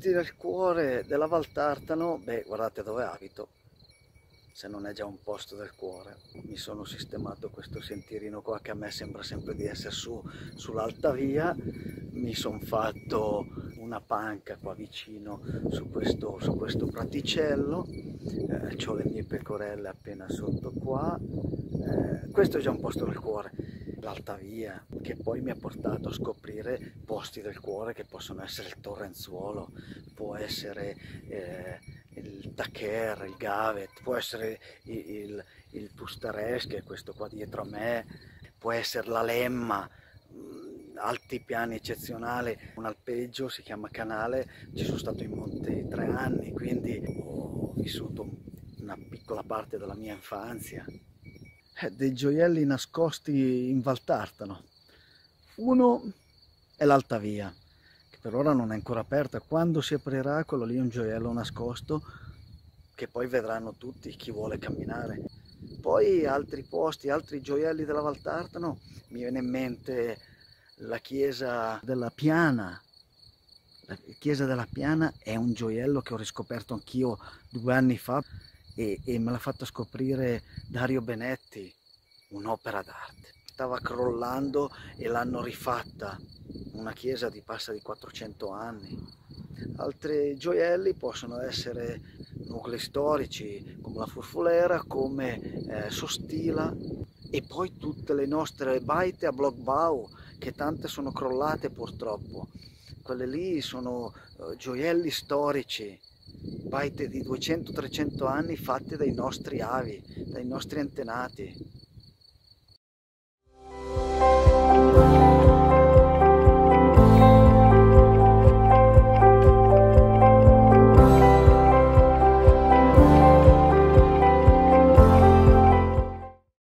Posti del cuore della Valtartano, beh, guardate dove abito, se non è già un posto del cuore. Mi sono sistemato questo sentierino qua che a me sembra sempre di essere sull'alta via. Mi sono fatto una panca qua vicino su questo praticello. Ho le mie pecorelle appena sotto qua. Questo è già un posto del cuore. L'alta via, che poi mi ha portato a scoprire posti del cuore che possono essere il Torrenzuolo, può essere il Tacher, il Gavet, può essere il Pustares, che è questo qua dietro a me, può essere la Lemma, alti piani eccezionali. Un alpeggio, si chiama Canale, ci sono stato in monte 3 anni, quindi ho vissuto una piccola parte della mia infanzia. Dei gioielli nascosti in Valtartano. Uno è l'Alta Via, che per ora non è ancora aperta. Quando si aprirà, quello lì è un gioiello nascosto che poi vedranno tutti chi vuole camminare. Poi altri posti, altri gioielli della Valtartano, mi viene in mente la chiesa della Piana. La chiesa della Piana è un gioiello che ho riscoperto anch'io 2 anni fa e me l'ha fatto scoprire Dario Benetti, un'opera d'arte. Stava crollando e l'hanno rifatta, una chiesa di passa di 400 anni. Altri gioielli possono essere nuclei storici come la Furfulera, come Sostila, e poi tutte le nostre baite a Blogbau, che tante sono crollate purtroppo. Quelle lì sono gioielli storici, baite di 200-300 anni fatte dai nostri avi, dai nostri antenati.